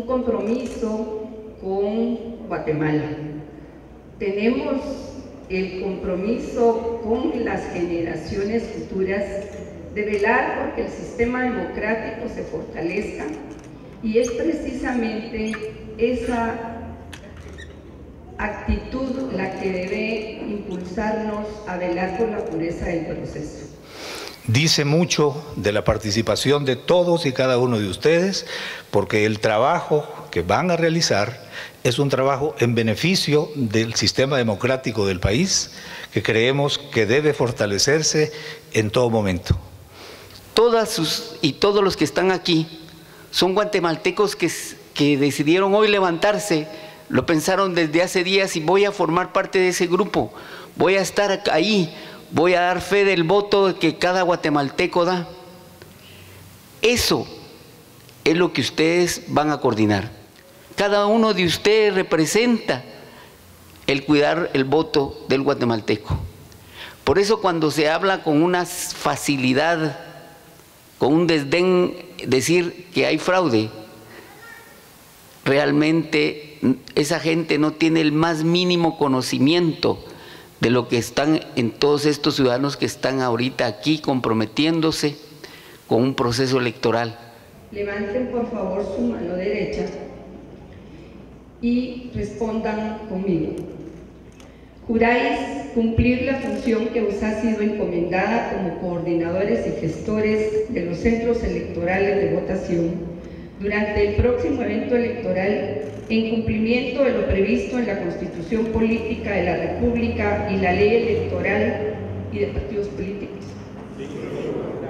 compromiso con Guatemala. Tenemos el compromiso con las generaciones futuras de velar porque el sistema democrático se fortalezca, y es precisamente esa actitud la que debe impulsarnos a velar por la pureza del proceso. Dice mucho de la participación de todos y cada uno de ustedes, porque el trabajo que van a realizar es un trabajo en beneficio del sistema democrático del país, que creemos que debe fortalecerse en todo momento. Todos los que están aquí son guatemaltecos que decidieron hoy levantarse, lo pensaron desde hace días: y voy a formar parte de ese grupo, voy a estar ahí, voy a dar fe del voto que cada guatemalteco da. Eso es lo que ustedes van a coordinar. Cada uno de ustedes representa el cuidar el voto del guatemalteco. Por eso, cuando se habla con una facilidad, con un desdén, decir que hay fraude, realmente esa gente no tiene el más mínimo conocimiento de lo que están en todos estos ciudadanos que están ahorita aquí comprometiéndose con un proceso electoral. Levanten por favor su mano derecha y respondan conmigo. ¿Juráis cumplir la función que os ha sido encomendada como coordinadores y gestores de los centros electorales de votación durante el próximo evento electoral, en cumplimiento de lo previsto en la Constitución Política de la República y la Ley Electoral y de Partidos Políticos?